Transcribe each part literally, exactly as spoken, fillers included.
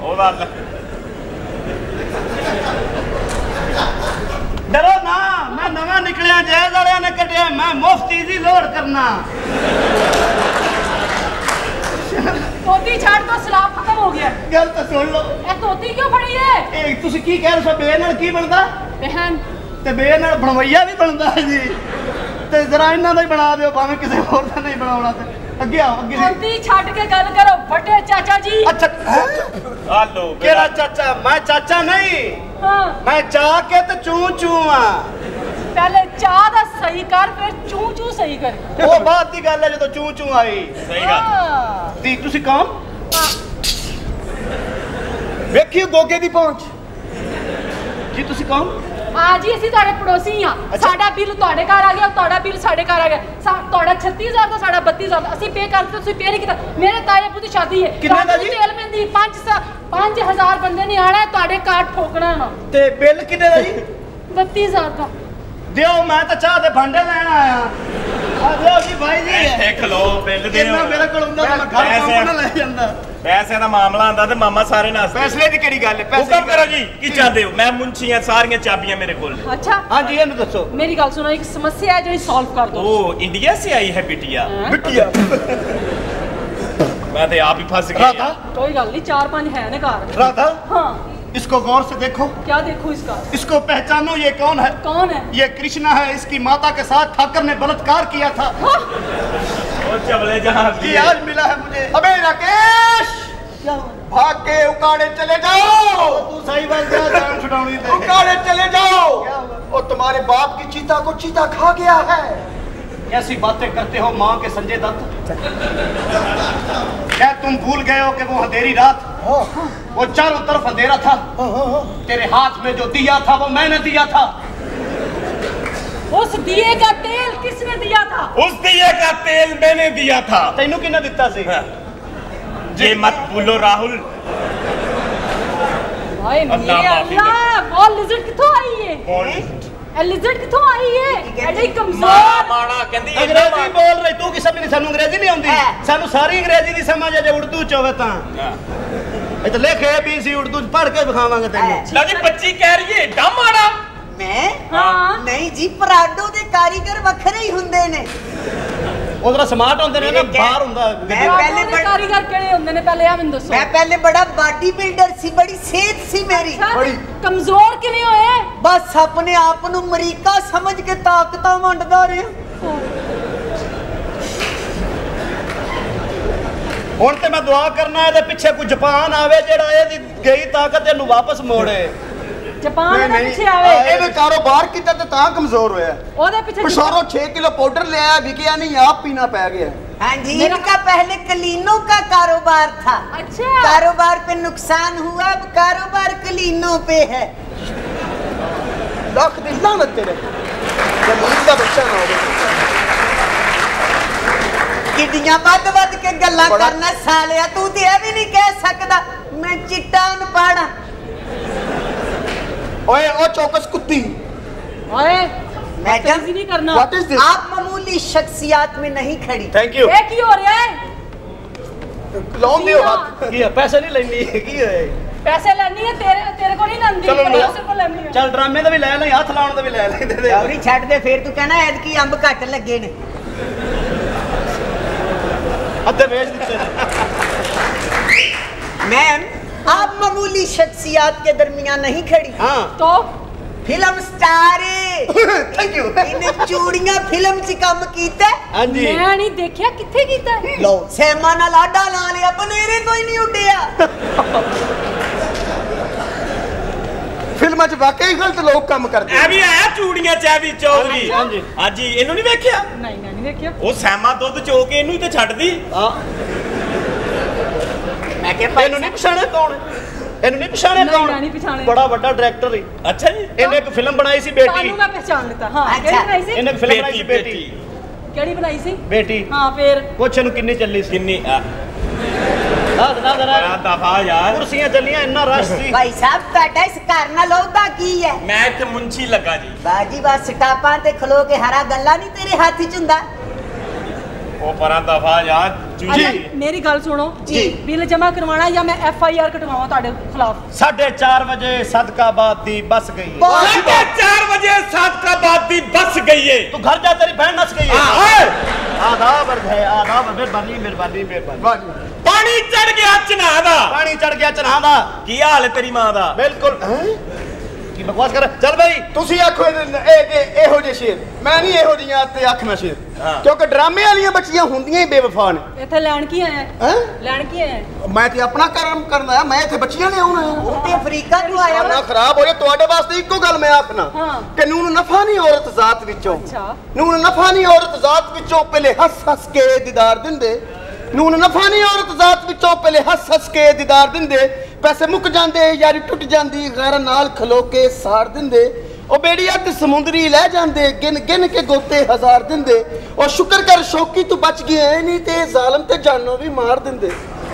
डरो ना, मैं नवा निकलिया जैज वाले ने कटिया, मैं मुफ्त इजी लोड करना। तोती छाड़ तो सलाब खत्म हो गया। गल तो सुन लो। ए तोती क्यों फड़ी है? ए तुसी की कह रहे हो बे नाल की बनदा? बहन ते बे नाल बनवैया भी बनदा है जी। ते जरा इन्हां दा ही बना दियो, भाਵੇਂ किसी होर दा नहीं बनाउणा ते। अगे आओ, अगे तोती छाड़ के गल करो बड़े चाचा जी। अच्छा हेलो केड़ा चाचा? मैं चाचा नहीं। हां मैं चा के ते चू चू हां। पहले चाह दा सही कर, फिर चू चू सही कर। वो बात दी गल है जो चू चू आई। सही गल दी। तुसी कौन? वेखियो गोगे दी पहुंच जी। तुसी कौन? हाँ जी, ਅਸੀਂ ਤੁਹਾਡੇ ਪੜੋਸੀ ਆ। ਸਾਡਾ ਬਿੱਲ ਤੁਹਾਡੇ ਘਰ ਆ ਗਿਆ, ਤੁਹਾਡਾ ਬਿੱਲ ਸਾਡੇ ਘਰ ਆ ਗਿਆ। ਤੁਹਾਡਾ ਛੱਤੀ ਹਜ਼ਾਰ ਦਾ, ਸਾਡਾ ਬੱਤੀ ਹਜ਼ਾਰ ਦਾ। ਅਸੀਂ ਪੇ ਕਰਦੇ, ਤੁਸੀਂ ਪੇ ਨਹੀਂ ਕੀਤਾ। ਮੇਰੇ ਤਾਏ ਪੁੱਤ ਦੀ ਸ਼ਾਦੀ ਹੈ। ਕਿੰਨੇ ਦਾ ਜੀ? ਤੇਲ ਮਹਿੰਦੀ ਪੰਜ ਹਜ਼ਾਰ ਬੰਦੇ ਨੇ ਆਣਾ, ਤੁਹਾਡੇ ਘਰ ਠੋਕਣਾ ਨਾ। ਤੇ ਬਿੱਲ ਕਿੰਨੇ ਦਾ ਜੀ? ਬੱਤੀ ਹਜ਼ਾਰ ਦਾ। ਦਿਓ, ਮੈਂ ਤਾਂ ਚਾਹ ਦੇ ਭਾਂਡੇ ਲੈਣ ਆਇਆ। ਆ ਦਿਓ ਜੀ ਭਾਈ ਜੀ। ਦੇਖ ਲੋ ਬਿੱਲ ਦੇ। ਇਹਨਾਂ ਮੇਰੇ ਕੋਲ ਹੁੰਦਾ ਤਾਂ ਮੈਂ ਘਰ ਪਹੁੰਚਣਾ ਲੈ ਜਾਂਦਾ। पैसे का मामला आंदा ते मामा सारे नास। पैसे दी केड़ी गल है? पैसे हुकम करो जी, की चाहते हो? मैं मुंशी हां, सारियां चाबियां मेरे कोल। अच्छा हां जी, इन्हू दसो। मेरी गल सुनो, एक समस्या है जो सॉल्व कर दो। ओ इंडिया से आई है बिटिया? बिटिया मैं तो आप ही फंस गया। राधा कोई गल नहीं, चार पांच है ना घर। राधा हां इसको गौर से देखो। क्या देखो इसका? इसको पहचानो, ये कौन है? कौन है? ये कृष्णा है। इसकी माता के साथ ठाकर ने बलात्कार किया था। और चबले जहां ये आज मिला है मुझे। अबे राकेश, भाग के उकाड़े चले जाओ। तू सही बात क्या जान छुड़ानी दे। उकाड़े चले जाओ। और तुम्हारे बाप की चीता को चीता खा गया है। ऐसी बातें करते हो माँ के संजय दत्त। क्या तुम भूल गए हो कि वो अंधेरी रात, वो चारों तरफ अंधेरा था, तेरे हाथ में जो दिया था वो मैंने दिया था। उस दिए का तेल किसने दिया था? उस दिए का तेल मैंने दिया था। तेनू किन्ने दिता सी? ये मत भूलो राहुल। भाई मेरे अल्लाह, वो लिजर्ड किथों आई है? कौन ए लिजर्ड किथों आई है? एडी कमजोर माड़ा कहंदी अंग्रेजी बोल रही तू। किसे भी सानू अंग्रेजी नहीं आउंदी। सानू सारी अंग्रेजी दी समझ आ जे उर्दू च होवे तां। ए तो लिख ए बी सी उर्दू च पढ़ के दिखावांगे तैनू। ला जी बच्ची कह रही है एडा माड़ा। मैं हां नहीं जी, पराडो दे कारीगर वखरे ही हुंदे ने। उधर स्मार्ट होंदे ने ना, बाहर हुंदा। मैं पहले बड़ा कारीगर केड़े हुंदे ने पहले आ मैनू दसो। मैं पहले बड़ा बॉडी बिल्डर सी, बड़ी सेहत सी मेरी। बड़ी कमजोर किवें होए? बस अपने आप नु अमरीका समझ के ताकतां वंडदा रहे। हुण ते मैं दुआ करना है पिछे कोई जापान आवे जेड़ा एदी गई ताकत इनू वापस मोड़े। जापान दे पिछे आवे। ਇਹਨੇ ਕਾਰੋਬਾਰ ਕੀਤਾ ਤੇ ਤਾਂ ਕਮਜ਼ੋਰ ਹੋਇਆ। ਉਹਦੇ ਪਿੱਛੇ ਪਸ਼ੌਰੋ छह किलो पाउडर ले आया, विकिया नहीं, आप पीना पै गया। हाँ जी, इनका पहले कलीनों का कारोबार था। अच्छा, कारोबार पे नुकसान हुआ, अब कारोबार कलीनों पे है। लख दी लानत तेरे जमीन का बच्चा ना हो। किडियां वध वध के गल्लां करना सालिया, तू ते ये भी नहीं कह सकदा मैं चिट्टा अनपढ़। ओए ओ चौकस कुत्ती। ओए मैडम नहीं करना। What is this? आप मामूली शख्सियत में नहीं खड़ी। Thank you. ये की हो रहा है? लोन दियो हाथ की है, पैसे नहीं लेनी है की है? पैसे लेनी है तेरे तेरे को नहीं लंदी, पैसे को लेनी है। चल ड्रामे दा भी ले ले, हाथ लाउण दा भी ले ले दे दे। चौरी छੱਡ दे, फिर तू कहना ऐद की अंब घट लगे ने। अद्धे बेच दिते। मैम आप मामूली शख्सियत के दरमियान नहीं खड़ी। हाँ तो फिल्म स्टार है। Thank you. इन्हें चूड़ियां फिल्म च काम कीता। हां जी मैं नहीं देखिया किथे कीता। लो सैमा नाल आडा ला लिया, बनेरे तो ही नहीं उड्डिया। फिल्म च वाकई गलत लोग काम करते हैं। अभी आया चूड़ियां चाबी चौधरी। हां जी हां जी, इनु नहीं देखिया? नहीं मैं नहीं देखिया। ओ सैमा दुੱਧ चो के इनु ही ते छੱਡ दी। हां मैं के इनु नहीं पछाणे कौन है? इनु नहीं पछाणे कौन? नहीं नहीं पछाणे। बड़ा बड़ा डायरेक्टर है। अच्छा जी, इन्हें एक फिल्म बनाई सी बेटी। तानू मैं पहचान लेता। हां केड़ी बनाई सी? इन्हें फिल्म बनाई सी बेटी। केड़ी बनाई सी? बेटी। हां फिर कुछ नु किन्नी चली सी? किन्नी आ हां ना जरा दफा यार, कुर्सियां चलियां इन्ना रश सी। भाई साहब ਤੁਹਾਡਾ ਇਸ ਘਰ ਨਾਲ ਉਹਦਾ ਕੀ ਹੈ? मैं इत्थे मुंशी लगा जी। ਬਾਜੀ ਬਸ ਸਟਾਪਾਂ ਤੇ ਖਲੋ ਕੇ ਹਰਾ ਗੱਲਾਂ ਨਹੀਂ ਤੇਰੇ ਹੱਥ 'ਚ ਹੁੰਦਾ। ਉਹ ਪਰਾਂ ਦਫਾ ਯਾਰ जी मेरी गल सुनो जी बिल जमा करवाना या मैं एफ आई आर कटवावा ਤੁਹਾਡੇ खिलाफ साढ़े चार बजे सदकाबाद दी बस गई है। साढ़े चार बजे सदकाबाद दी बस गई है। तू घर जा, तेरी बहन नस गई है। आदाब है, आदाब, मेहरबानी मेहरबानी मेहरबानी। पानी चढ़ गया चन्हा दा, पानी चढ़ गया चन्हा दा। की हाल है तेरी मां दा? बिल्कुल की बकवास कर। चल भाई तुसी आखो ਇਹੋ ਜਿਹੇ ਸ਼ੇਰ, ਮੈਂ ਨਹੀਂ ਇਹੋ ਜਿਹੀਆਂ ਤੇ ਆਖਣਾ ਸ਼ੇਰ, ਕਿਉਂਕਿ ਡਰਾਮੇ ਵਾਲੀਆਂ ਬੱਚੀਆਂ ਹੁੰਦੀਆਂ ਹੀ ਬੇਵਫਾ ਨੇ। ਇੱਥੇ ਲੈਣ ਕੀ ਆਇਆ ਹੈ? ਲੈਣ ਕੀ ਆਇਆ? ਮੈਂ ਤੇ ਆਪਣਾ ਕੰਮ ਕਰਨਾ ਹੈ, ਮੈਂ ਇੱਥੇ ਬੱਚੀਆਂ ਲਿਆਉਣਾ ਹੈ। ਉਹ ਤੇ ਅਫਰੀਕਾ ਤੋਂ ਆਇਆ ਨਾ ਖਰਾਬ ਹੋ ਜਾ ਤੁਹਾਡੇ ਵਾਸਤੇ ਇੱਕੋ ਗੱਲ ਮੈਂ ਆਖਣਾ ਕਿ ਨੂਨ ਨਫਾ ਨਹੀਂ ਔਰਤ ਜ਼ਾਤ ਵਿੱਚੋਂ। ਅੱਛਾ ਨੂਨ ਨਫਾ ਨਹੀਂ ਔਰਤ ਜ਼ਾਤ ਵਿੱਚੋਂ ਪਹਿਲੇ ਹੱਸ ਹੱਸ ਕੇ ਦੀਦਾਰ ਦਿੰਦੇ। ਨੂਨ ਨਫਾ ਨਹੀਂ ਔਰਤ ਜ਼ਾਤ ਵਿੱਚੋਂ ਪਹਿਲੇ ਹੱਸ ਹੱਸ ਕੇ ਦੀਦਾਰ ਦਿੰਦੇ। ਪੈਸੇ ਮੁੱਕ ਜਾਂਦੇ, ਯਾਰੀ ਟੁੱਟ ਜਾਂਦੀ, ਗੈਰ ਨਾਲ ਖਲੋ ਕੇ ਸਾੜ ਦਿੰਦੇ। ਉਹ ਬੇੜੀਆ ਤੇ ਸਮੁੰਦਰੀ ਲੈ ਜਾਂਦੇ, ਗਿਣ ਗਿਣ ਕੇ ਗੋਤੇ ਹਜ਼ਾਰ ਦਿੰਦੇ। ਉਹ ਸ਼ੁਕਰ ਕਰ ਸ਼ੌਕੀ ਤੂੰ ਬਚ ਗਿਆ ਨਹੀਂ ਤੇ ਜ਼ਾਲਮ ਤੇ ਜਾਨੋਂ ਵੀ ਮਾਰ ਦਿੰਦੇ।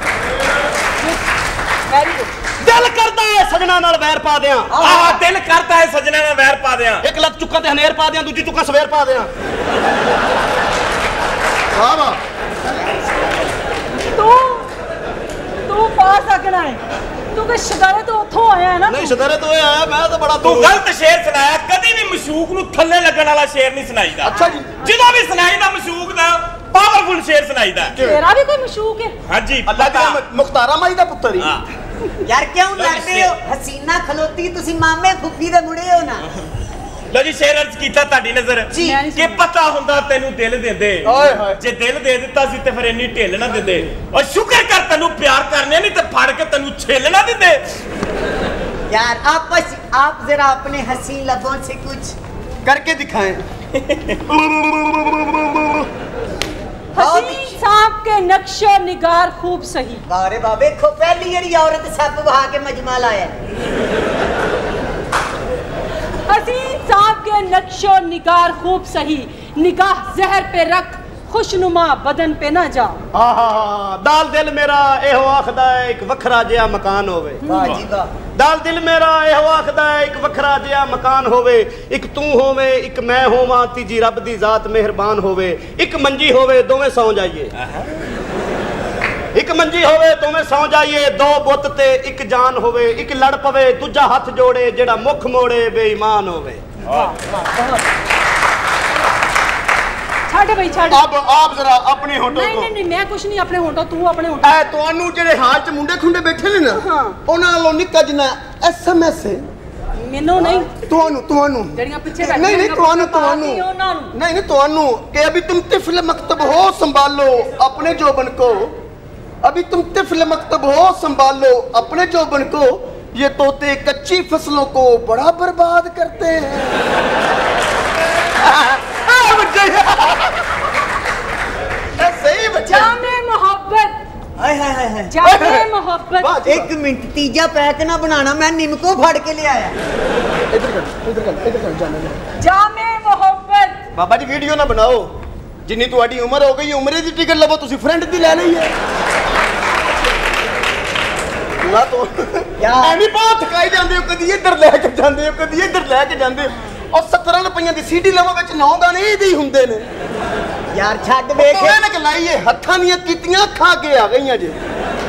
ਦਿਲ ਕਰਦਾ ਹੈ ਸਜਣਾ ਨਾਲ ਵੈਰ ਪਾ ਦਿਆਂ। ਆਹ ਦਿਲ ਕਰਦਾ ਹੈ ਸਜਣਾ ਨਾਲ ਵੈਰ ਪਾ ਦਿਆਂ। ਇੱਕ ਲੱਤ ਚੁੱਕਾਂ ਤੇ ਹਨੇਰ ਪਾ ਦਿਆਂ, ਦੂਜੀ ਚੁੱਕਾਂ ਸਵੇਰ ਪਾ ਦਿਆਂ। ਵਾਹ ਵਾਹ। ਤੂੰ ਤੂੰ ਪਾ ਸਕਣਾ ਹੈ, ਤੂੰ ਕਿ ਸ਼ਦਾਰੇ ਤੋਂ ਉੱਥੋਂ ਆਇਆ ਹੈ ਨਾ। ਨਹੀਂ ਸ਼ਦਾਰੇ ਤੋਂ ਆਇਆ, ਮੈਂ ਤਾਂ ਬੜਾ ਤੂੰ ਗਲਤ ਸ਼ੇਰ ਸੁਣਾਇਆ। ਕਦੀ ਵੀ ਮਸ਼ੂਕ ਨੂੰ ਥੱਲੇ ਲੱਗਣ ਵਾਲਾ ਸ਼ੇਰ ਨਹੀਂ ਸੁਣਾਈਦਾ। ਅੱਛਾ ਜੀ। ਜਦੋਂ ਵੀ ਸੁਣਾਈਦਾ ਮਸ਼ੂਕ ਦਾ ਪਾਵਰਫੁਲ ਸ਼ੇਰ ਸੁਣਾਈਦਾ। ਤੇਰਾ ਵੀ ਕੋਈ ਮਸ਼ੂਕ ਹੈ? ਹਾਂਜੀ ਅੱਲਾ ਦੀ ਮੁਖਤਾਰਾ ਮਾਈ ਦਾ ਪੁੱਤਰ ਹੀ। ਯਾਰ ਕਿਉਂ ਲੜਦੇ ਹੋ? ਹਸੀਨਾ ਖਲੋਤੀ ਤੁਸੀਂ ਮਾਮੇ ਫੁੱਫੀ ਦੇ ਮੁੰਡੇ ਹੋ ਨਾ। ਲੋ ਜੀ ਸ਼ੇਰ ਅਰਜ਼ ਕੀਤਾ ਤੁਹਾਡੀ ਨਜ਼ਰ ਕਿ ਪਤਾ ਹੁੰਦਾ ਤੈਨੂੰ ਦਿਲ ਦਿੰਦੇ। ਓਏ ਹੋਏ ਜੇ ਦਿਲ ਦੇ ਦਿੱਤਾ ਸੀ ਤੇ ਫਿਰ ਇੰਨੀ ਢਿੱਲ ਨਾ ਦਿੰਦੇ। ਔਰ ਸ਼ੁਕਰ ਕਰ ਤੈਨੂੰ ਪਿਆਰ ਕਰਨੇ ਨਹੀਂ ਤੇ ਫੜ ਕੇ ਤੈਨੂੰ ਛੇਲ ਨਾ ਦਿੰਦੇ। यार आप बस आप जरा अपने हसीन लबों से कुछ करके दिखाएं। हसीन सांप के नक्शो निगार खूब सही। बारे बाबे खो पहली यारी औरत सब वहां के मजमा लाया। हसीन सांप के नक्शो निगार खूब सही, निगाह जहर पे रख खुशनुमा बदन पे ना जा। हाँ हाँ हाँ दाल दिल मेरा एहो आखदा है एक वखरा जिहा मकान होवे। वाह जी वाह। दाल दिल मेरा एहो आखदा है एक वखरा जिहा मकान होवे। एक तू होवे एक मैं होवां, तीजी रब दी जात मेहरबान होवे। एक मंजी होवे दोवें सौ जाइए। एक मंजी होवे दोवें सौ जाइए। दो बुत ते एक जान होवे। एक लड़ पवे दूजा हथ जोड़े, जेड़ा मुख मोड़े बेईमान होवे। छाड़े भाई छाड़े। अब आप जरा अपने होटो नहीं को नहीं नहीं मैं कुछ नहीं अपने होटो, तू अपने होटो। ਐ ਤੁਹਾਨੂੰ ਜਿਹੜੇ ਹਾਲ ਚ ਮੁੰਡੇ ਖੁੰਡੇ ਬੈਠੇ ਨੇ ਨਾ ਹਾਂ ਉਹਨਾਂ ਨਾਲੋਂ ਨਿੱਕਾ ਜਿਹਾ ਐਸਐਮਐਸ ਹੈ। ਮੈਨੂੰ ਨਹੀਂ ਤੁਹਾਨੂੰ ਤੁਹਾਨੂੰ ਜਿਹੜੀਆਂ ਪਿੱਛੇ ਬੈਠੀਆਂ ਨਹੀਂ ਨਹੀਂ ਤੁਹਾਨੂੰ ਤੁਹਾਨੂੰ ਉਹਨਾਂ ਨੂੰ नहीं नहीं ਤੁਹਾਨੂੰ कि अभी तुम तिफल मकतब हो संभालो अपने जोबन को। अभी तुम तिफल मकतब हो संभालो अपने जोबन को। ये तोते कच्ची फसलों को बड़ा बर्बाद करते हैं। सही बच्चा। जामे मोहब्बत हाय हाय हाय हाय। जामे मोहब्बत। एक मिनट तीजा पैक ना बनाना, मैं निमको फड़ के ले आया। इधर कर इधर कर इधर कर जाने दे। जामे मोहब्बत। बाबा जी वीडियो ना बनाओ, जिन्नी तुहाडी उम्र हो गई उम्रे दी टिकट लवो, तुसी फ्रेंड दी ले ਲਈ है ना। तो यार ਐਵੇਂ ਬਹੁਤ ਥਕਾਈ ਜਾਂਦੇ ਹੋ, ਕਦੀ ਇੱਧਰ ਲੈ ਕੇ ਜਾਂਦੇ ਹੋ ਕਦੀ ਇੱਧਰ ਲੈ ਕੇ ਜਾਂਦੇ ਹੋ। ਔਰ सत्तर ਰੁਪਈਆਂ ਦੀ ਸੀਡੀ ਲਵੋ ਵਿੱਚ ਨੌ ਗਾਣੇ ਇਹਦੇ ਹੀ ਹੁੰਦੇ ਨੇ। यार छੱਡ ਵੇਖ ਇਹਨਾਂ ਕਿ ਲਾਈਏ ਹੱਥਾਂ ਦੀਆਂ ਕੀਤੀਆਂ ਖਾ ਕੇ ਆ ਗਈਆਂ ਜੇ।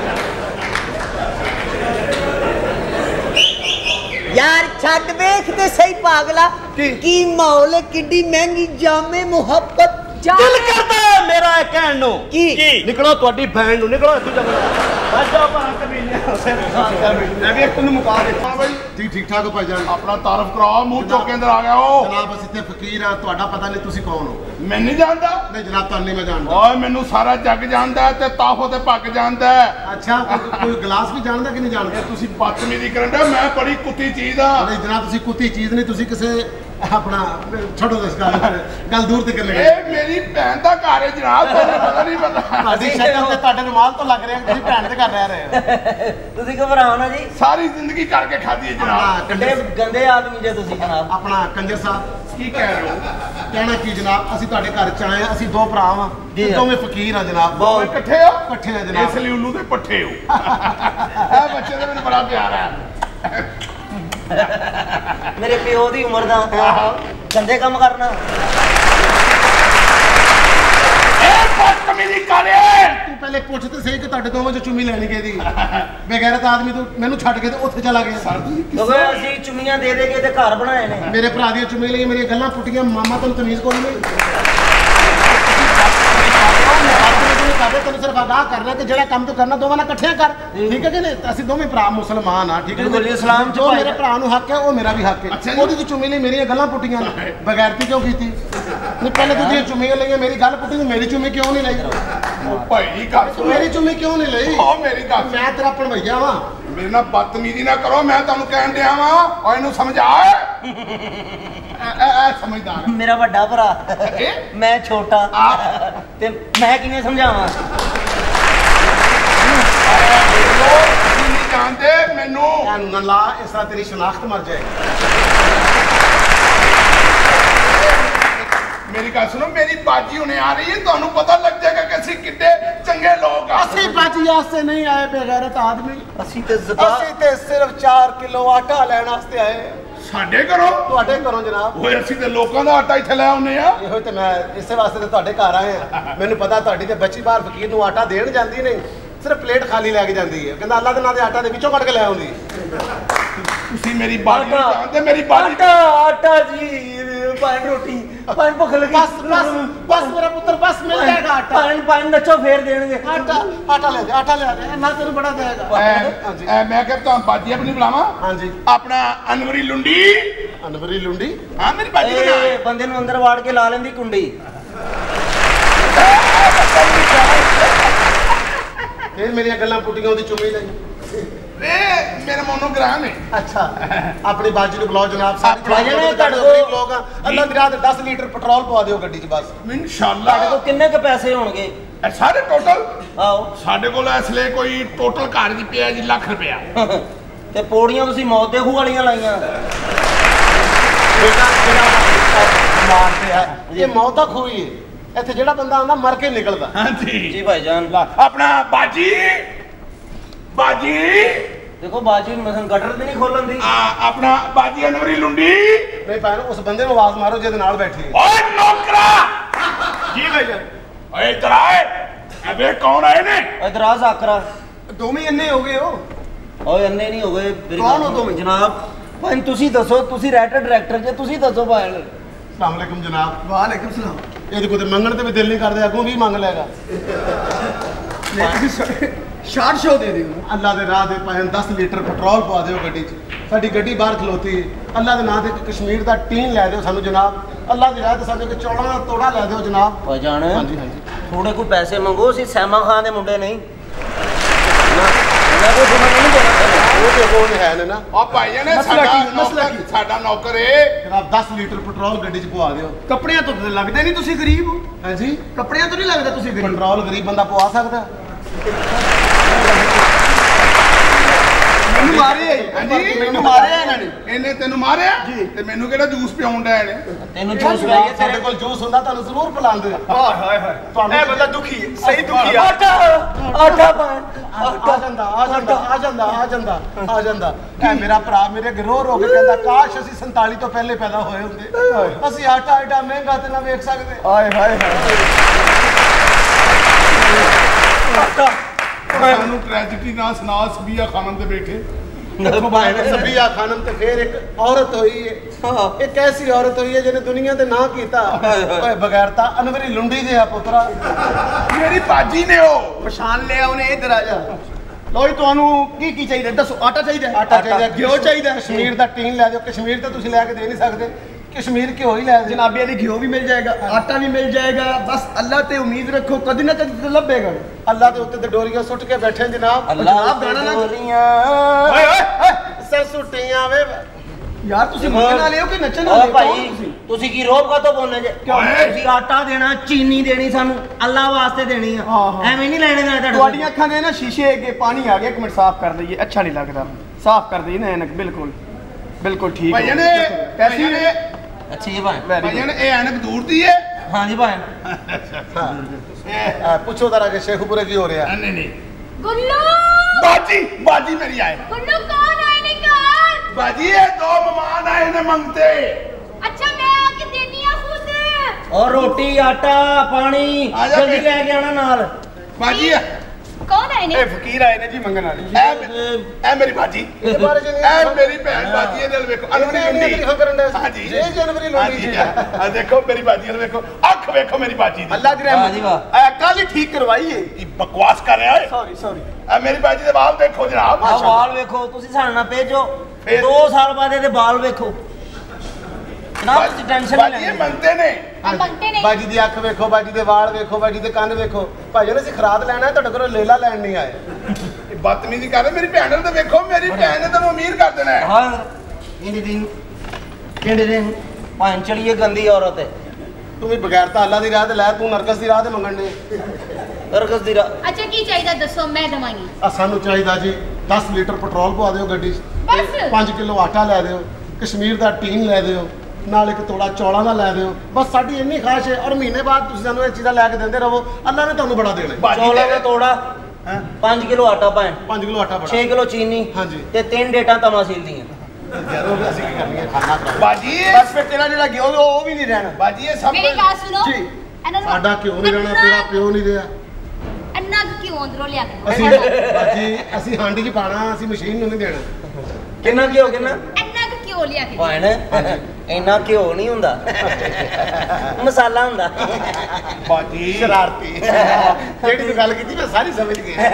यार छੱਡ ਵੇਖ ਤੇ ਸਹੀ ਪਾਗਲਾ ਕੀ ਮਾਹੌਲ ਕਿੱਡੀ ਮਹਿੰਗੀ ਜਾਮੇ ਮੁਹੱਬਤ। ਦਿਲ ਕਰਦਾ ਹੈ ਮੇਰਾ ਇਹ ਕਹਿਣ ਨੂੰ ਕੀ ਨਿਕਲੋ ਤੁਹਾਡੀ ਭੈਣ ਨੂੰ ਨਿਕਲੋ ਇੱਥੋਂ ਜਮਾ ਬਾਜਾ ਭਾਂ ਕਮੀਨਿਆ ਮੈਂ ਵੀ ਇੱਕ ਨੂੰ ਮੁਕਾ ਦੇ। ਹਾਂ ਬਾਈ ਠੀਕ ਠੀਕ ਠਾਕ ਹੋ ਭਾਈਜਾਨ, ਆਪਣਾ ਤਾਰਫ ਕਰਾਓ। ਮੂੰਹ ਚੁੱਕ ਕੇ ਅੰਦਰ ਆ ਗਿਆ ਹੋ ਜਨਾਬ। ਅਸੀਂ ਤੇ ਫਕੀਰ ਆ, ਤੁਹਾਡਾ ਪਤਾ ਨਹੀਂ ਤੁਸੀਂ ਕੌਣ ਹੋ। ਮੈਂ ਨਹੀਂ ਜਾਣਦਾ। ਨਹੀਂ ਜਨਾਬ ਤੁਹਾਨੂੰ ਨਹੀਂ ਮੈਂ ਜਾਣਦਾ। ਓਏ ਮੈਨੂੰ ਸਾਰਾ ਜੱਗ ਜਾਣਦਾ ਤੇ ਤਾਫੋ ਤੇ ਪੱਕ ਜਾਣਦਾ। ਅੱਛਾ ਕੋਈ ਗਲਾਸ ਵੀ ਜਾਣਦਾ ਕਿ ਨਹੀਂ ਜਾਣਦਾ? ਤੁਸੀਂ ਬਦਤਮੀਜ਼ੀ ਕਰਨ ਦੇ, ਮੈਂ ਬੜੀ ਕੁੱਤੀ ਚੀਜ਼ ਆ। ਨਹੀਂ ਜਨਾਬ ਤੁਸੀਂ ਕੁੱਤੀ ਚੀਜ਼ ਨਹੀਂ, ਤੁਸੀਂ ਕਿਸੇ ਆਪਣਾ ਛੱਡੋ ਇਸ ਗੱਲ ਗੱਲ ਦੂਰ ਤੇ ਕਰ ਲੈ। ਇਹ ਮੇਰੀ ਭੈਣ ਦਾ ਘਰ ਹੈ ਜਨਾਬ, ਤੁਹਾਨੂੰ ਪਤਾ ਨਹੀਂ ਪਤਾ। ਅਸੀਂ ਸ਼ਕਲ ਤੇ ਤੁਹਾਡੇ ਰੁਮਾਲ ਤੋਂ ਲੱਗ ਰਿਹਾ ਤੁਸੀਂ ਭੈਣ ਦੇ ਘਰ ਰਹਿ ਰਹੇ ਹੋ। ਤੁਸੀਂ ਘਬਰਾਓ ਨਾ ਜੀ, ਸਾਰੀ ਜ਼ਿੰਦਗੀ ਕਰਕੇ ਖਾਧੀ ਹੈ ਜਨਾਬ। ਕਿੰਨੇ ਗੰਦੇ ਆਦਮੀ ਜੇ ਤੁਸੀਂ ਜਨਾਬ। ਆਪਣਾ ਕੰਜਰ ਸਾਹਿਬ ਕੀ ਕਹਿ ਰਹੇ ਹੋ? ਕਹਿਣਾ ਕੀ ਜਨਾਬ, ਅਸੀਂ ਤੁਹਾਡੇ ਘਰ ਚ ਆਏ ਆ। ਅਸੀਂ ਦੋ ਭਰਾ ਵਾਂ, ਦੋਵੇਂ ਫਕੀਰ ਆ ਜਨਾਬ। ਦੋਵੇਂ ਇਕੱਠੇ ਹੋ? ਇਕੱਠੇ ਆ ਜਨਾਬ। ਇਸ ਲਈ ਉੱਲੂ ਦੇ ਪੱਠੇ ਹੋ। ਇਹ ਬੱਚੇ ਦਾ ਮੈਨੂੰ ਬੜਾ ਪਿਆਰ ਹੈ। ਮੇਰੇ ਪਿਓ ਦੀ ਉਮਰ ਦਾ ਗੰਦੇ ਕੰਮ ਕਰਨਾ। ਇਹ ਬਦਤਮੀਜ਼ੀ ਕਰੇ। ਤੂੰ ਪਹਿਲੇ ਪੁੱਛ ਤੇ ਸਹੀ ਕਿ ਤੁਹਾਡੇ ਦੋਵਾਂ ਚ ਚੁੰਮੀ ਲੈਣੀ ਕਿਹਦੀ ਬੇਗੈਰਤ ਆਦਮੀ ਤੂੰ ਮੈਨੂੰ ਛੱਡ ਕੇ ਤੇ ਉੱਥੇ ਚਲਾ ਗਿਆ। ਕਿਉਂਕਿ ਅਸੀਂ ਚੁੰਮੀਆਂ ਦੇ ਦੇ ਕੇ ਤੇ ਘਰ ਬਣਾਏ ਨੇ। ਮੇਰੇ ਭਰਾ ਦੀਆਂ ਚੁੰਮੀ ਲਈ ਮੇਰੀਆਂ ਗੱਲਾਂ ਪੁੱਟੀਆਂ ਮਾਮਾ ਤੈਨੂੰ ਤਮੀਜ਼ ਕੋਈ ਨਹੀਂ। ਤੈਨੂੰ ਸਿਰਫ ਆਗਾਹ ਕਰਨਾ ਕਿ ਜਿਹੜਾ ਕੰਮ ਤੂੰ ਕਰਨਾ ਦੋਵਾਂ ਨਾਲ ਇਕੱਠਿਆਂ ਕਰ, ਠੀਕ ਹੈ ਕਿ ਨਹੀਂ? ਅਸੀਂ ਦੋਵੇਂ ਭਰਾ ਮੁਸਲਮਾਨ ਆ, ਠੀਕ ਹੈ? ਇਸਲਾਮ ਜੋ ਮੇਰੇ ਭਰਾ ਨੂੰ ਹੱਕ ਹੈ ਉਹ ਮੇਰਾ ਵੀ ਹੱਕ ਹੈ। ਉਹਦੀ ਤੂੰ ਚੁੰਮੀ ਲਈ ਮੇਰੀਆਂ ਗੱਲਾਂ ਪੁੱਟੀਆਂ ਨੇ, ਬਗੈਰਤੀ ਕਿਉਂ ਕੀਤੀ? ਨਹੀਂ ਪਹਿਲੇ ਤੂੰ ਦੀਆਂ ਚੁੰਮੀਆਂ ਲਈਆਂ, ਮੇਰੀ ਗੱਲ ਪੁੱਟੀ, ਮੇਰੀ ਚੁੰਮੀ ਕਿਉਂ ਨਹੀਂ ਲਈ? ਭਾਈ ਗੱਲ ਸੁਣ, ਮੇਰੀ ਚੁੰਮੀ ਕਿਉਂ ਨਹੀਂ ਲਈ? ਓ ਮੇਰੀ ਗੱਲ, ਮੈਂ ਤੇਰਾ ਭਣਵਈਆ ਵਾਂ। ਮੇਰੇ ਨਾਲ ਬਦਤਮੀਜ਼ੀ ਨਾ ਕਰੋ, ਮੈਂ ਤੁਹਾਨੂੰ ਕਹਿਣ ਡਿਆ ਵਾਂ। ਓ ਇਹਨੂੰ ਸਮਝਾ, ਐ ਸਮਝਦਾਰ ਮੇਰਾ ਵੱਡਾ ਭਰਾ, ਮੈਂ ਛੋਟਾ, ਤੇ ਮੈਂ ਕਿਵੇਂ ਸਮਝਾਵਾਂ? ਤੁਸੀਂ ਨਹੀਂ ਜਾਣਦੇ ਮੈਨੂੰ। ਨਾ ਲਾ, ਇਸ ਤਰ੍ਹਾਂ ਤੇਰੀ ਸ਼ਨਾਖਤ ਮਰ ਜਾਏਗੀ। ਮੇਰੀ ਗੱਲ ਸੁਣੋ, ਮੇਰੀ ਬਾਜੀ ਹੁਣੇ ਆ ਰਹੀ ਹੈ, ਤੁਹਾਨੂੰ ਪਤਾ ਲੱਗ ਜਾਏਗਾ ਕਿ ਅਸੀਂ ਕਿੱਡੇ ਚੰਗੇ ਲੋਕ ਆ। ਅਸੀਂ ਬਾਜੀ ਵਾਸਤੇ ਨਹੀਂ ਆਏ ਬੇਗੈਰਤ ਆਦਮੀ। ਅਸੀਂ ਤੇ ਜ਼ਕਾਤ, ਅਸੀਂ ਤੇ ਸਿਰਫ ਚਾਰ ਕਿਲੋ ਆਟਾ ਲੈਣ ਵਾਸਤੇ ਆਏ। ਸਾਡੇ ਘਰੋਂ? ਤੁਹਾਡੇ ਘਰੋਂ ਜਨਾਬ। ਓਏ ਅਸੀਂ ਤੇ ਲੋਕਾਂ ਦਾ ਆਟਾ ਇੱਥੇ ਲੈ ਆਉਨੇ ਆ। ਇਹੋ ਤੇ ਮੈਂ ਇਸੇ ਵਾਸਤੇ ਤੇ ਤੁਹਾਡੇ ਘਰ ਆਏ ਆ। ਮੈਨੂੰ ਪਤਾ ਤੁਹਾਡੀ ਤੇ ਬੱਚੀ ਬਾਹਰ ਫਕੀਰ ਨੂੰ ਆਟਾ ਦੇਣ ਜਾਂਦੀ ਨਹੀਂ, ਸਿਰਫ ਪਲੇਟ ਖਾਲੀ ਲੈ ਕੇ ਜਾਂਦੀ ਹੈ। ਕਹਿੰਦਾ ਅੱਲਾ ਦੇ ਨਾਂ ਦੇ ਆਟਾ ਦੇ ਵਿੱਚੋਂ ਕੱਢ ਕੇ ਲੈ ਆਉਂਦੀ। ਤੁਸੀਂ ਮੇਰੀ ਬਾਜੀ ਨੂੰ ਜਾਣਦੇ? ਮੇਰੀ ਬਾਜੀ ਆਟਾ ਆਟਾ ਜੀ, ਪਾਣ ਰੋਟੀ, ਪਾਣ ਭੁੱਖ ਲੱਗੀ। ਬਸ ਬਸ ਬਸ ਮੇਰਾ ਪੁੱਤਰ, ਬਸ ਮਿਲ ਜਾਏਗਾ ਆਟਾ। ਪਾਣ ਪਾਣ ਨੱਚੋ ਫੇਰ ਦੇਣਗੇ। ਆਟਾ ਆਟਾ ਲੈ ਜਾ, ਆਟਾ ਲਿਆ ਦੇ, ਨਾ ਤੈਨੂੰ ਬੜਾ ਦੇਗਾ। ਹਾਂਜੀ ਐ ਮੈਂ ਕਿਹਾ ਤੁਹਾਨੂੰ ਬਾਜੀ ਆਪਣੀ ਬੁਲਾਵਾਂ। ਹਾਂਜੀ ਆਪਣਾ ਅਨਵਰੀ ਲੁੰਡੀ। ਅਨਵਰੀ ਲੁੰਡੀ? ਹਾਂ ਮੇਰੀ ਬਾਜੀ ਦਾ ਨਾਮ ਹੈ। ਇਹ ਬੰਦੇ ਨੂੰ ਅੰਦਰ ਵਾੜ ਕੇ ਲਾ ਲੈਂਦੀ ਕੁੰਡੀ। ਫਿਰ ਮੇਰੀਆਂ ਗੱਲਾਂ ਪੁੱਟੀਆਂ, ਉਹਦੀ ਚੁੰਮੀ ਲਈ। ਇਹ ਮੇਰਾ ਮੋਨੋਗ੍ਰਾਮ ਹੈ। ਅੱਛਾ, ਆਪਣੀ ਬਾਜੀ ਨੂੰ ਬੁਲਾਓ ਜਨਾਬ। ਸਾਰੀ ਭਾਈ ਜਾਨ, ਤੁਹਾਡੇ ਕੋਲ- ਗਰੀਬ ਲੋਕ ਆ। ਅੱਲਾ ਦੀ ਰਾਹ ਤੇ ਦਸ ਲੀਟਰ ਪੈਟਰੋਲ ਪਵਾ ਦਿਓ ਗੱਡੀ 'ਚ ਬਸ। ਇਨਸ਼ਾਅੱਲਾ। ਤੁਹਾਡੇ ਕੋਲ ਕਿੰਨੇ ਕ ਪੈਸੇ ਹੋਣਗੇ? ਇਹ ਸਾਰੇ ਟੋਟਲ ਆਓ। ਸਾਡੇ ਕੋਲ ਇਸ ਲਈ ਕੋਈ ਟੋਟਲ ਘਰ ਦੀ ਪਿਆ ਜੀ ਲੱਖ ਰੁਪਇਆ। ਤੇ ਪੌੜੀਆਂ ਤੁਸੀਂ ਮੌਤ ਦੇ ਖੂਹ ਵਾਲੀਆਂ ਲਾਈਆਂ। ਬੇਟਾ ਮਾਰ ਤੇ ਆ, ਇਹ ਮੌਤ ਦਾ ਖੂਹੀ ਹੈ। ਇੱਥੇ ਜਿਹੜਾ ਬੰਦਾ ਆਉਂਦਾ ਮਰ ਕੇ ਨਿਕਲਦਾ। ਹਾਂਜੀ ਜੀ ਭਾਈਜਾਨ। ਆਪਣਾ ਬਾਜੀ ਬਾਜੀ ਦੇਖੋ ਬਾਜੀ ਮਸਨ ਗਟਰ ਤੇ ਨਹੀਂ ਖੋਲਣ ਦੀ। ਆ ਆਪਣਾ ਬਾਜੀ ਅਨਵਰੀ ਲੁੰਡੀ। ਨਹੀਂ ਭਾਈ ਉਸ ਬੰਦੇ ਨੂੰ ਆਵਾਜ਼ ਮਾਰੋ ਜਿਹਦੇ ਨਾਲ ਬੈਠੀ ਹੈ। ਓਏ ਨੌਕਰਾ। ਜੀ ਭਾਈ ਜਾਨ। ਓਏ ਇਧਰ ਆਏ। ਅਬੇ ਕੌਣ ਆਏ ਨੇ? ਇਤਰਾਜ਼ ਆਕਰਾ। ਦੋਵੇਂ ਇੰਨੇ ਹੋ ਗਏ ਹੋ। ਓਏ ਅੰਨੇ ਨਹੀਂ ਹੋ ਗਏ। ਮੇਰੀ ਕੌਣ ਗੱਲ ਹੋ ਦੋਵੇਂ? ਜਨਾਬ ਭਾਈ ਤੁਸੀਂ ਦੱਸੋ, ਤੁਸੀਂ ਰਾਈਟਰ ਡਾਇਰੈਕਟਰ ਜੇ, ਤੁਸੀਂ ਦੱਸੋ ਭਾਈ। अस्सलाम वालेकुम जनाब। ਵਾਲੇਕੁਮ ਸਲਾਮ। ਇਹ ਦੇਖੋ ਤੇ ਮੰਗਣ ਤੇ ਵੀ ਦਿਲ ਨਹੀਂ ਕਰਦੇ, ਅੱਗੋਂ ਵੀ ਮੰਗ ਲੈਗਾ। ਨਹੀਂ ਤੁਸੀਂ ਸ਼ਾਰਟ ਸ਼ੋ ਦੇ ਦਿਓ। ਅੱਲਾ ਦੇ ਰਾਹ ਦੇ ਪਾਏ ਦਸ ਲੀਟਰ ਪੈਟਰੋਲ ਪਵਾ ਦਿਓ ਗੱਡੀ 'ਚ। ਸਾਡੀ ਗੱਡੀ ਬਾਹਰ ਖਲੋਤੀ ਹੈ। ਅੱਲਾ ਦੇ ਨਾਂ ਤੇ ਇੱਕ ਕਸ਼ਮੀਰ ਦਾ ਟੀਨ ਲੈ ਦਿਓ ਸਾਨੂੰ ਜਨਾਬ। ਅੱਲਾ ਦੀ ਰਾਹ ਤੇ ਸਾਨੂੰ ਇੱਕ ਚੌਲਾਂ ਦਾ ਤੋੜਾ ਲੈ ਦਿਓ ਜਨਾਬ। ਭਾਈਜਾਨ ਹਾਂਜੀ ਹਾਂਜੀ ਥੋੜੇ ਕੋਈ ਪੈਸੇ ਮੰਗੋ, ਅਸੀਂ ਸੈਮਾ ਖਾਨ ਦੇ ਮੁੰਡੇ ਨਹੀਂ। ਮੈਂ ਕੋਈ ਜਮਾ ਨਹੀਂ ਦੇਣਾ। ਉਹ ਤੇ ਉਹ ਹੈ ਨੇ ਨਾ ਆ ਭਾਈਆਂ ਨੇ ਮਸਲਾ ਸਾਡਾ ਕੀ- ਮਸਲਾ ਨੌਕਰ ਕੀ? ਸਾਡਾ ਨੌਕਰ ਏ। ਜਨਾਬ ਦਸ ਲੀਟਰ ਪੈਟਰੋਲ ਗੱਡੀ 'ਚ ਪਵਾ ਦਿਓ। ਕੱਪੜਿਆਂ ਤੋਂ ਤਾਂ ਲੱਗਦੇ ਨਹੀਂ ਤੁਸੀਂ ਗਰੀਬ ਹੋ। ਹਾਂਜੀ ਕੱਪੜਿਆਂ ਤੋਂ ਨਹੀਂ ਲੱਗਦਾ ਤੁਸੀਂ ਗਰੀਬ। ਪੈਟਰੋਲ ਗਰੀਬ ਬੰਦਾ ਪਵਾ ਸਕਦਾ? ਮੈਨੂੰ ਮਾਰਿਆ ਹਾਂਜੀ ਮੈਨੂੰ ਮਾਰਿਆ ਇਹਨਾਂ ਨੇ। ਇਹਨੇ ਤੈਨੂੰ ਮਾਰਿਆ ਤੇ ਮੈਨੂੰ ਕਿਹੜਾ ਜੂਸ ਪਿਆਉਣ ਡਿਆ ਇਹਨੇ? ਤੈਨੂੰ ਜੂਸ ਪਿਆਈਏ ਸਾਡੇ ਤੇਰੇ ਕੋਲ ਜੂਸ ਹੁੰਦਾ ਤੁਹਾਨੂੰ ਜ਼ਰੂਰ ਪਿਲਾਉਂਦੇ। ਹਾਏ ਹਾਏ ਹਾਏ ਤੁਹਾਨੂੰ ਇਹ ਬੰਦਾ ਦੁਖੀ ਹੈ, ਸਹੀ ਦੁਖੀ ਆ। ਆਟਾ ਆਟਾ ਪਾਣ ਆ ਜਾਂਦਾ ਆ ਜਾਂਦਾ ਆ ਜਾਂਦਾ ਆ ਜਾਂਦਾ ਆ ਜਾਂਦਾ ਐ ਮੇਰਾ ਭਰਾ ਮੇਰੇ ਗਿਰੋਹ ਰੋ ਕੇ ਕਹਿੰਦਾ ਕਾਸ਼ ਅਸੀਂ ਸੰਤਾਲੀ ਤੋਂ ਪਹਿਲੇ ਪੈਦਾ ਹੋਏ ਹੁੰਦੇ। ਅਸੀਂ ਆਟਾ ਐਡਾ ਮਹਿੰਗਾ ਤੇ ਨਾ ਵੇਖ ਸਕਦੇ। ਹਾਏ ਹਾਏ ਹਾਏ। ਸਾਨੂੰ ਟ੍ਰੈਜਡੀ ਨਾ ਸੁਣਾ ਸਬੀਆ ਖਾਨਮ ਤੇ ਬੈਠੇ। ਸਬੀਆ ਖਾਨਮ ਤੇ ਫੇਰ ਇੱਕ ਔਰਤ ਹੋਈ ਹੈ। ਇੱਕ ਐਸੀ ਔਰਤ ਹੋਈ ਹੈ ਜਿਹਨੇ ਦੁਨੀਆ ਤੇ ਨਾ ਕੀਤਾ। ਓਏ ਬਗੈਰਤਾ ਅਨਵਰੀ ਲੁੰਡੀ ਦੇ ਆ ਪੁੱਤਰਾ। ਮੇਰੀ ਬਾਜੀ ਨੇ ਉਹ ਪਛਾਣ ਲਿਆ ਉਹਨੇ। ਇੱਧਰ ਆ ਜਾ। ਲੋ ਜੀ ਤੁਹਾਨੂੰ ਕੀ ਕੀ ਚਾਹੀਦਾ ਦੱਸੋ। ਆਟਾ ਚਾਹੀਦਾ? ਆਟਾ ਚਾਹੀਦਾ, ਘਿਓ ਚਾਹੀਦਾ? ਕਸ਼ਮੀਰ ਦਾ ਟੀਨ ਲੈ ਦਿਓ। ਕਸ਼ਮੀਰ ਤਾਂ ਤੁਸੀਂ ਲੈ ਕੇ ਦੇ ਨਹੀਂ ਸਕਦੇ, ਕਸ਼ਮੀਰ ਘਿਓ ਹੀ ਲੈ ਦਿਓ। ਜਨਾਬੀਆਂ ਦੀ ਘਿਓ ਵੀ ਮਿਲ ਜਾਏਗਾ, ਆਟਾ ਵੀ ਮਿਲ ਜਾਏਗਾ। ਬਸ ਅੱਲਾ ਤੇ ਉਮੀਦ ਰੱਖੋ, ਕਦੀ ਨਾ ਕਦੀ ਤੇ ਲੱਭੇਗਾ। ਅੱਲਾ ਦੇ ਉੱਤੇ ਤੇ ਡੋਰੀਆਂ ਸੁੱਟ ਕੇ ਬੈਠੇ ਜਨਾਬ। ਜਨਾਬ ਗਾਣਾ ਨਾ- ਗੋਲੀਆਂ। ਓਏ ਓਏ ਓਏ ਸਿਰ ਸੁੱਟੀਆਂ ਵੇ। ਯਾਰ ਤੁਸੀਂ ਮੰਗਣ ਵਾਲੇ ਹੋ ਕਿ ਨੱਚਣ ਓ ਵਾਲੇ ਹੋ? ਭਾਈ ਕੌਣ ਤੁਸੀਂ? ਤੁਸੀਂ ਕੀ ਰੋਬ ਕਾਤੋਂ ਬੋਲਨੇ ਜੇ? ਤੁਸੀਂ ਆਟਾ ਦੇਣਾ, ਚੀਨੀ ਦੇਣੀ, ਸਾਨੂੰ ਅੱਲਾ ਵਾਸਤੇ ਦੇਣੀ ਆ। ਹਾਂ, ਹਾਂ। ਐਵੇਂ ਨਹੀਂ ਲੈਣੇ ਦੇਣੇ ਤੁਹਾਡੇ ਤੁਹਾਡੀਆਂ ਅੱਖਾਂ ਦੇ ਨਾ ਸ਼ੀਸ਼ੇ ਅੱਗੇ ਪਾਣੀ ਆ ਗਿਆ। ਇੱਕ ਮਿੰਟ ਸਾਫ਼ ਕਰ ਦਈਏ, ਅੱਛਾ ਨਹੀਂ ਲੱਗਦਾ। ਸਾਫ਼ ਕਰ ਦਈਏ ਨਾ ਐਨਕ। ਬਿਲਕੁਲ ਬਿਲਕੁਲ ਠੀਕ ਭਾਈਆਂ ਨੇ ਭਾਈਆਂ ਨੇ ਅੱਛਾ ਜੀ ਭਾਈ। ਭਾਈਆਂ ਨੇ ਇਹ ਐਨਕ ਦੂਰ ਦੀ ਏ। ਹਾਂਜੀ ਭਾਈ। ਹਾਂ ਪੁੱਛੋ ਜ਼ਰਾ ਕਿ ਸ਼ੇਖੂਪੁਰੇ ਕੀ ਹੋ ਰਿਹਾ। ਨਹੀਂ ਨਹੀਂ ਗੁੱਲੂ ਬਾਜੀ ਬਾਜੀ ਮੇਰੀ ਆਏ। ਗੁੱਲੂ ਕੌਣ ਆਏ ਨੇ ਘਰ? ਬਾਜੀ ਇਹ ਦੋ ਮਹਿਮਾਨ ਆਏ ਨੇ ਮੰਗਤੇ। ਅੱਛਾ ਮੈਂ ਆ ਕੇ ਦੇਨੀ ਆ ਖੁਦ। और रोटी आटा पानी आ जा जल्दी फिर। लेके आना नाल बाजी कौन आए ने ਇਹ ਫਕੀਰ ਆਏ ਨੇ ਜੀ ਮੰਗਣ ਵਾਲੇ ਐ ਮੇਰੀ ਬਾਜੀ ਇਹਦੇ ਬਾਰੇ ਚ ਨਹੀਂ ਐ ਮੇਰੀ ਭੈਣ ਬਾਜੀ ਇਹਦੇ ਨਾਲ ਵੇਖੋ ਅਨਵਰੀ ਇਹਨੇ ਲੁੰਡੀ ਤਰੀਫਾਂ ਕਰਨ ਡਿਆ ਸੀ। ਹਾਂਜੀ ਛੇ ਜਨਵਰੀ ਲੁੰਡੀ ਹਾਂਜੀ, ਸੀ। ਆ ਦੇਖੋ ਮੇਰੀ ਬਾਜੀ ਨੂੰ ਵੇਖੋ ਅੱਖ ਵੇਖੋ ਮੇਰੀ ਬਾਜੀ ਦੀ ਅੱਲਾ ਦੀ ਵਾਹ ਜੀ ਰਹਿਮਤ ਵਾਹ। ਐ ਕੱਲ ਹੀ ਠੀਕ ਕਰਵਾਈ ਏ ਕੀ ਬਕਵਾਸ ਕਰ ਰਿਹਾ ਓਏ ਸੌਰੀ ਸੌਰੀ ਆ ਮੇਰੀ ਬਾਜੀ ਦੇ ਵਾਲ ਦੇਖੋ ਜਨਾਬ ਆ ਬਾਲ ਵੇਖੋ ਤੁਸੀਂ ਸਾਡੇ ਨਾਲ ਭੇਜੋ ਫਿਰ? ਦੋ ਸਾਲ ਬਾਅਦ ਇਹਦੇ ਬਾਲ ਵੇਖੋ ਜਨਾਬ ਤੁਸੀਂ ਟੈਨਸ਼ਨ ਨਹੀਂ ਬਾਜੀ ਇਹ ਲੈਣੀ ਮੰਗਤੇ ਨੇ हम मांगते नहीं ਬਾਜੀ ਦੀ ਅੱਖ ਵੇਖੋ, ਬਾਜੀ ਦੇ ਵਾਲ ਵੇਖੋ, ਬਾਜੀ ਦੇ ਕੰਨ ਵੇਖੋ। ਭਾਈ ਨੇ ਅਸੀਂ ਖਰਾਦ ਲੈਣਾ ਹੈ, ਤੁਹਾਡੇ ਕੋਲੋਂ ਲੇਲਾ ਲੈਣ ਨਹੀਂ ਆਏ। ਇਹ ਬਦਤਮੀਜ਼ੀ ਕਰ ਰਹੇ ਮੇਰੀ ਭੈਣ ਨੂੰ ਤਾਂ ਵੇਖੋ ਮੇਰੀ ਭੈਣ ਨੇ ਤੈਨੂੰ ਅਮੀਰ ਕਰ ਦੇਣਾ ਹੈ ਹਾਂ ਇੰਦੀ ਦਿਨ ਕਿਹੜੇ ਦਿਨ ਭਾਂ ਚਲੀਏ ਗੰਦੀ ਔਰਤ ਹੈ ਤੂੰ ਵੀ ਬਗੈਰ ਤਾਂ ਅੱਲਾ ਦੀ ਰਾਹ ਤੇ ਲੈ, ਤੂੰ ਨਰਕਸ ਦੀ ਰਾਹ ਤੇ ਮੰਗਣ ਨੇ। ਨਰਕਸ ਦੀ ਰਾਹ अच्छा की चाहिए दसो मैं दवाई ਆ ਸਾਨੂੰ ਚਾਹੀਦਾ ਜੀ ਦਸ ਲੀਟਰ ਪੈਟਰੋਲ ਪਵਾ ਦਿਓ ਗੱਡੀ 'ਚ, ਬਸ। ਪੰਜ ਕਿਲੋ ਆਟਾ ਲੈ ਦਿਓ, ਕਸ਼ਮੀਰ ਦਾ ਟੀਨ ਲੈ ਦਿਓ, ਨਾਲ ਇੱਕ ਤੋੜਾ ਚੌਲਾਂ ਦਾ ਲੈ ਦਿਓ। ਬਸ ਸਾਡੀ ਇੰਨੀ ਖਾਸ਼ ਹੈ, ਔਰ ਮਹੀਨੇ ਬਾਅਦ ਤੁਸੀਂ ਸਾਨੂੰ ਇਹ ਚੀਜ਼ਾਂ ਲੈ ਕੇ ਦਿੰਦੇ ਰਹੋ। ਅੱਲਾ ਨੇ ਤੁਹਾਨੂੰ ਬੜਾ ਦੇਣਾ। ਬਾਜੀ ਚੌਲਾਂ ਦਾ ਦੇ ਤੋੜਾ ਹੈਂ? ਪੰਜ ਕਿਲੋ ਆਟਾ ਭਾਂ ਪੰਜ ਕਿਲੋ ਆਟਾ ਬੜਾ ਛੇ ਕਿਲੋ ਚੀਨੀ ਹਾਂਜੀ। ਤੇ ਤਿੰਨ ਡੇਟਾਂ ਤਮਾਸੀਲ ਦੀਆਂ ਜਦੋਂ ਵੀ ਅਸੀਂ ਕੀ ਕਰਨੀ ਹੈ ਖਾਣਾ ਖਾਣਾ। ਬਾਜੀ ਇਹ- ਬਸ ਫਿਰ ਤੇਰਾ ਜਿਹੜਾ ਗਿਓ ਉਹ ਵੀ ਨਹੀਂ ਰਹਿਣਾ ਬਾਜੀ ਇਹ ਸਭ मेरी बात सुनो जी। ਇਹਨਾਂ ਨੂੰ ਸਾਡਾ ਕਿਉਂ ਨਹੀਂ ਰਹਿਣਾ, ਤੇਰਾ ਪਿਓ ਨਹੀਂ ਰਿਹਾ। ਅੰਨਾ ਕਿਉਂ ਅੰਦਰੋਂ ਲਿਆ ਕੇ ਅਸੀਂ ਬਾਜੀ ਅਸੀਂ ਹਾਂਡੀ 'ਚ ਪਾਣਾ, ਅਸੀਂ ਮਸ਼ੀਨ ਨੂੰ ਨਹੀਂ ਦੇਣਾ। ਕਿੰਨਾ ਘਿਓ ਕਿੰਨਾ ਅੰਨਾ ਕਿਉਂ ਲਿਆ ਕੇ ਭਾਂ ਇੰਨਾ ਘਿਓ ਨਹੀਂ ਹੁੰਦਾ ਮਸਾਲਾ ਹੁੰਦਾ ਬਾਜੀ ਸ਼ਰਾਰਤੀ ਜਿਹੜੀ ਤੂੰ ਗੱਲ ਕੀਤੀ ਮੈਂ ਸਾਰੀ ਸਮਝ ਗਿਆ।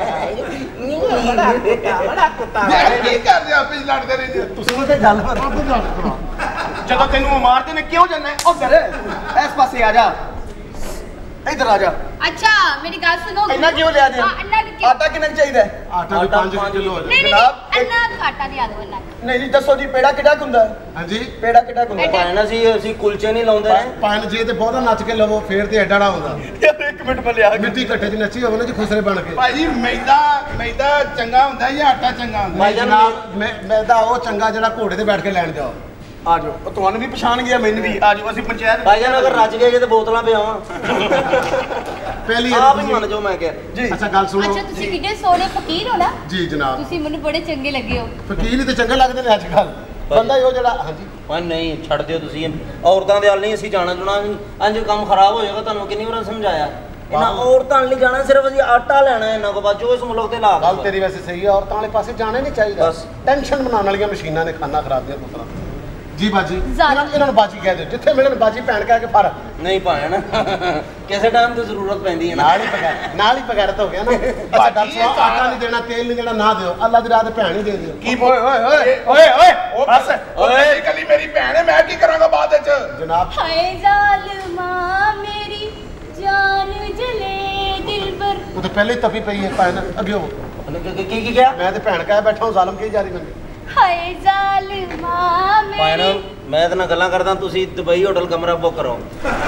ਬੜਾ ਕੁੱਤਾ ਯਾਰ ਕੀ ਕਰ ਰਹੇ ਆਪੇ ਲੜਦੇ ਰਹੇ ਜੀ ਤੁਸੀਂ ਤੇ ਗੱਲ ਕਰ ਜਦੋਂ ਤੈਨੂੰ ਉਹ ਮਾਰਦੇ ਨੇ ਕਿਉਂ ਜਾਂਦਾ ਹੈ ਉਧਰ ਇਸ ਪਾਸੇ ਆ ਜਾ ਇੱਧਰ ਆ ਜਾ अच्छा मेरी बात सुनो ਇੰਨਾ ਕਿਉਂ ਲਿਆ ਦੇ हाँ, अन्ना का क्यों ਆਟਾ ਕਿੰਨਾ ਕੁ ਚਾਹੀਦਾ ਹੈ? ਆਟਾ ਵੀ ਪੰਜ ਕਿਲੋ ਹੋ नहीं ਜਾਏ। नहीं जनाब, नहीं, अन्ना का आटा दिया दो अन्ना का। ਨਹੀਂ ਜੀ ਦੱਸੋ ਜੀ ਪੇੜਾ ਕਿੱਡਾ ਕੁ ਹੁੰਦਾ ਹੈ? ਹਾਂਜੀ ਪੇੜਾ ਕਿੱਡਾ ਕੁ ਹੁੰਦਾ ਹੈ? ਭਾਂ ਅਸੀਂ ਅਸੀਂ ਕੁਲਚੇ ਨਹੀਂ ਲਾਉਂਦੇ ਨੇ ਪੰਜ ਜੇ ਤੇ ਬਹੁਤਾ ਨੱਚ ਕੇ ਲਵੋ ਫੇਰ ਤੇ ਐਡਾ ਹੁੰਦਾ। ਯਾਰ ਇੱਕ ਮਿੰਟ ਮੈਂ ਲਿਆ ਕੇ ਮਿੱਟੀ ਘੱਟੇ 'ਚ ਨੱਚੀ ਹੋਵੇ ਨਾ ਜੀ ਖੁਸਰੇ ਬਣ ਕੇ। ਭਾਜੀ ਮੈਦਾ ਮੈਦਾ ਚੰਗਾ ਹੁੰਦਾ ਜਾਂ ਆਟਾ ਚੰਗਾ ਹੁੰਦਾ ਭਾਈ ਜਨਾਬ ਮੈਂ ਮੈਂ ਤਾਂ ਉਹ ਚੰਗਾ ਜਿਹੜਾ ਘੋੜੇ ਤੇ ਬੈਠ ਕੇ ਲੈਣ ਜਾਓ। ਆ ਜਾਓ ਉਹ ਤੁਹਾਨੂੰ ਵੀ ਪਛਾਣ ਗਿਆ ਮੈਨੂੰ ਵੀ ਆ ਜਾਓ ਅਸੀਂ ਪੰਚਾਇਤ ਭਾਈਜਾਨ ਅਗਰ ਰੱਜ ਗਏ ਤੇ ਬੋਤਲਾਂ ਪਿਆਵਾਂ ਪਹਿਲੀ ਆਪ ਹੀ ਮੰਨ ਜਾਓ ਮੈਂ ਕਿਹਾ ਜੀ ਅੱਛਾ ਗੱਲ ਸੁਣੋ अच्छा ਤੁਸੀਂ ਕਿੱਡੇ ਸੋਹਣੇ ਫਕੀਰ ਹੋ ਨਾ ਜੀ ਜਨਾਬ। ਤੁਸੀਂ ਮੈਨੂੰ ਬੜੇ ਚੰਗੇ ਲੱਗੇ ਹੋ ਫਕੀਰ ਹੀ ਤੇ ਚੰਗੇ ਲੱਗਦੇ ਨੇ ਅੱਜ ਕੱਲ। ਬੰਦਾ ਹੀ ਉਹ ਜਿਹੜਾ ਹਾਂਜੀ ਓਏ ਨਹੀਂ ਛੱਡ ਦਿਓ ਤੁਸੀਂ ਔਰਤਾਂ ਦੇ ਹਾਲ ਨਹੀਂ ਅਸੀਂ ਜਾਣਾ ਜੁਣਾ ਅੰਜ ਕੰਮ ਖਰਾਬ ਹੋ ਜਾਏਗਾ ਤੁਹਾਨੂੰ ਕਿੰਨੀ ਵਾਰ ਸਮਝਾਇਆ ਇਹਨਾਂ ਔਰਤਾਂ ਲਈ ਜਾਣਾ ਸਿਰਫ ਅਸੀਂ ਆਟਾ ਲੈਣਾ ਇਹਨਾਂ ਕੋਲ ਬਾਅਦ ਜੋ ਇਸ ਮੁਲਕ ਤੇ ਲਾ ਗੱਲ ਤੇਰੀ ਵੈਸੇ ਸਹੀ ਹੈ, ਔਰਤਾਂ ਵਾਲੇ ਪਾਸੇ ਜਾਣਾ ਨਹੀਂ ਚਾਹੀਦਾ। ਬਸ। ਟੈਨਸ਼ਨ ਬਣਾਉਣ ਵਾਲੀਆਂ ਮਸ਼ੀਨਾਂ ਨੇ ਖਾਣਾ ਖਰਾਬ ਦੀਆਂ ਪੁੱਤਰਾ। ਜੀ ਬਾਜੀ ਜ਼ਾਲਮ। ਇਹਨਾਂ ਇਹਨਾਂ ਨੂੰ ਬਾਜੀ ਕਹਿ ਦਿਓ, ਜਿੱਥੇ ਮਿਲਣ ਬਾਜੀ ਭੈਣ ਕਹਿ ਕੇ ਫੜ। ਨਹੀਂ ਭਾਣ ਕਿਸੇ ਟਾਈਮ ਤੇ ਜ਼ਰੂਰਤ ਪੈਂਦੀ ਹੈ ਨਾ ਨਾਲ ਹੀ ਪਕੜ ਨਾਲ ਹੀ ਪਕੜਤ ਹੋ ਗਿਆ ਨਾ। ਅੱਛਾ ਗੱਲ ਸੁਣੋ, ਆਟਾ ਨਹੀਂ ਦੇਣਾ, ਤੇਲ ਨਹੀਂ ਦੇਣਾ, ਨਾ ਦਿਓ। ਅੱਲਾ ਦੀ ਰਾਹ ਤੇ ਭੈਣ ਹੀ ਦੇ ਦਿਓ। ਕੀ ਓਏ ਓਏ ਓਏ ਓਏ ਓਏ ਉਹ ਬਸ ਓਏ ਕੱਲੀ ਮੇਰੀ ਭੈਣ ਹੈ ਮੈਂ ਕੀ ਕਰਾਂਗਾ ਬਾਅਦ ਵਿੱਚ ਜਨਾਬ हाय जालिमा मेरी जान जले दिल पर ਉਹ ਤਾਂ ਪਹਿਲੇ ਹੀ ਤਪੀ ਪਈ ਹੈ ਭੈਣ ਅੱਗੇ ਹੋ। ਕੀ ਕੀ ਕੀ ਕਿਹਾ ਮੈਂ ਤੇ ਭੈਣ ਕਹਿ ਬੈਠਾ ਹਾਂ, ਜ਼ਾਲਮ ਕੀ ਜਾਰੀ ਬੰਦੇ। हाय जालिमा ਭਾਣ मेरी ਮੈਂ ਇਹਦੇ ਨਾਲ ਗੱਲਾਂ ਕਰਦਾ ਤੁਸੀਂ ਦੁਬਈ ਹੋਟਲ ਕਮਰਾ ਬੁੱਕ ਕਰੋ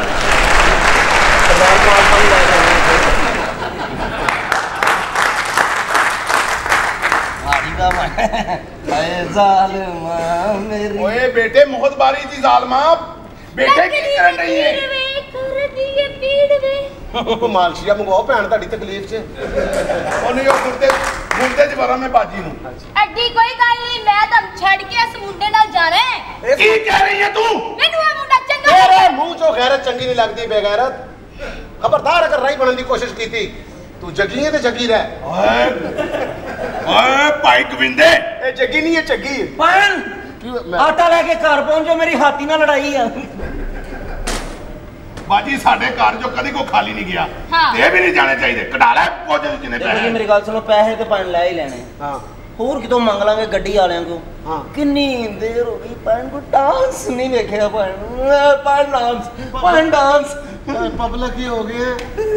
ਸਰਦਾਰ ਨੂੰ ਆਪਾਂ ਹੀ ਲੈ ਜਾਣਾ ਹਾਏ ਜ਼ਾਲਿਮਾ ਮੇਰੀ ਓਏ ਬੇਟੇ ਮੁਹਤਬਾਰੀ ਦੀ ਜ਼ਾਲਮਾ ਬੇਟੇ ਕੀ ਕਰਨ ਰਹੀ ਹੈ कर दिए पीड़ वे ਉਹ ਮਾਲਸ਼ੀਆ ਮੰਗਵਾਓ ਭੈਣ ਤੁਹਾਡੀ ਤਕਲੀਫ 'ਚ। ਉਹਨੇ ਉਹ ਗੁਰਦੇ ਗੁਰਦੇ ਚ ਵਰਾਂ ਮੈਂ ਬਾਜੀ ਨੂੰ ਐਡੀ ਕੋਈ ਗੱਲ ਨਹੀਂ ਮੈਂ ਤਾਂ ਛੱਡ ਕੇ ਇਸ ਮੁੰਡੇ ਨਾਲ ਜਾਣਾ ਹੈ ਕੀ ਕਹਿ ਰਹੀ ਹੈ ਤੂੰ ਮੈਨੂੰ ਇਹ ਮੁੰਡਾ ਚੰਗਾ ਤੇਰੇ ਲੱਗਦਾ ਮੂੰਹ 'ਚੋਂ ਗੈਰਤ ਚੰਗੀ ਨਹੀਂ ਲੱਗਦੀ ਬੇਗੈਰਤ। ਖਬਰਦਾਰ ਅਗਰ ਰਾਈ ਬਣਨ ਦੀ ਕੋਸ਼ਿਸ਼ ਕੀਤੀ ਤੂੰ ਜੱਗੀ ਹੈ ਤੇ ਜੱਗੀ ਰਹਿ। ਓਏ ਓਏ ਭਾਈ ਗਵਿੰਦੇ ਇਹ ਜੱਗੀ ਨਹੀਂ ਇਹ ਚੱਗੀ ਹੈ ਭਾਣ ਕੀ- ਮੈਂ- ਆਟਾ ਲੈ ਕੇ ਘਰ ਪਹੁੰਚੋ ਮੇਰੀ ਹਾਥੀ ਨਾਲ ਲੜਾਈ ਆ ਬਾਜੀ ਸਾਡੇ ਘਰ ਜੋ ਕਦੀ ਕੋ ਖਾਲੀ ਨਹੀਂ ਗਿਆ ਹਾਂ। ਤੇ ਇਹ ਵੀ ਨਹੀਂ ਜਾਣੇ ਚਾਹੀਦੇ ਕਢਾ ਲੈ ਕੁਝ ਜਿੰਨੇ ਦੇਖੋ ਜੀ ਪੈਸੇ ਮੇਰੀ ਗੱਲ ਸੁਣੋ ਪੈਸੇ ਤੇ ਭਾਣ ਲੈ ਹੀ ਲੈਣੇ ਹਾਂ ਹੋਰ ਕਿਤੋਂ ਮੰਗ ਲਾਂਗੇ ਗੱਡੀ ਵਾਲਿਆਂ ਕੋ ਹਾਂ। ਕਿੰਨੀ ਦੇਰ ਹੋ ਗਈ ਭਾਣ ਕੋ ਡਾਂਸ ਨਹੀਂ ਵੇਖਿਆ ਭਾਣ ਭਾਣ ਡਾਂਸ ਭਾਣ ਡਾਂਸ ਪਬਲਿਕ ਹੀ ਹੋ ਗਈ ਹੈ।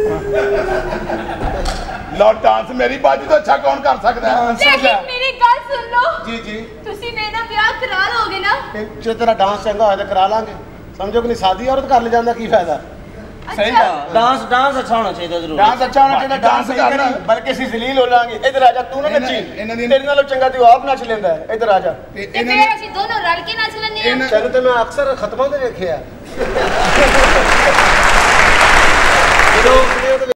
ਲੋ ਡਾਂਸ ਮੇਰੀ ਬਾਜੀ ਤੋਂ ਅੱਛਾ ਕੌਣ ਕਰ ਸਕਦਾ ਹੈ ਲੇਕਿਨ ਮੇਰੀ ਗੱਲ ਸੁਣ ਲਓ ਜੀ ਜੀ ਤੁਸੀਂ ਮੇਰੇ ਨਾਲ ਵਿਆਹ ਕਰਾ ਲੋਗੇ ਨਾ ਤੇ ਜੇ ਤੇਰਾ ਡਾਂਸ ਚੰਗਾ ਹੋਇਆ ਤਾਂ ਕਰਾ ਲਾਂਗੇ। ਸਮਝੋ ਕਿ ਨਹੀਂ ਸਾਦੀ ਔਰਤ ਕਰ ਲੈ ਜਾਂਦਾ ਕੀ ਫਾਇਦਾ। ਸਹੀ ਅੱਛਾ। ਗੱਲ ਡਾਂਸ ਡਾਂਸ ਅੱਛਾ ਹੋਣਾ ਚਾਹੀਦਾ ਜ਼ਰੂਰ ਡਾਂਸ ਅੱਛਾ ਹੋਣਾ ਚਾਹੀਦਾ ਡਾਂਸ ਡਾਂਸ ਨਹੀਂ ਕਰਨਾ। ਕਰੀ ਬਲਕਿ ਅਸੀਂ ਜ਼ਲੀਲ ਹੋ ਲਾਂਗੇ ਇੱਧਰ ਆ ਜਾ ਤੂੰ ਨਾ ਇਹਨਾਂ- ਨੱਚੀ ਇਹਨਾਂ ਦੀ- ਤੇਰੇ ਨਾਲੋਂ ਚੰਗਾ ਤੂੰ ਆਪ ਨੱਚ ਲੈਂਦਾ ਹੈ ਇੱਧਰ ਆ ਜਾ ਤੇ ਤੇ ਇਹਨਾਂ ਫਿਰ ਨੇ ਅਸੀਂ ਦੋਨੋਂ ਰਲ ਕੇ ਨੱਚ ਲੈਂਦੇ ਹਾਂ ਇਹਨਾਂ- ਤੈਨੂੰ ਤੇ ਮੈਂ ਅਕਸਰ ਖਤਮਾਂ ਤੇ ਵੇਖਿਆ ਜਦੋਂ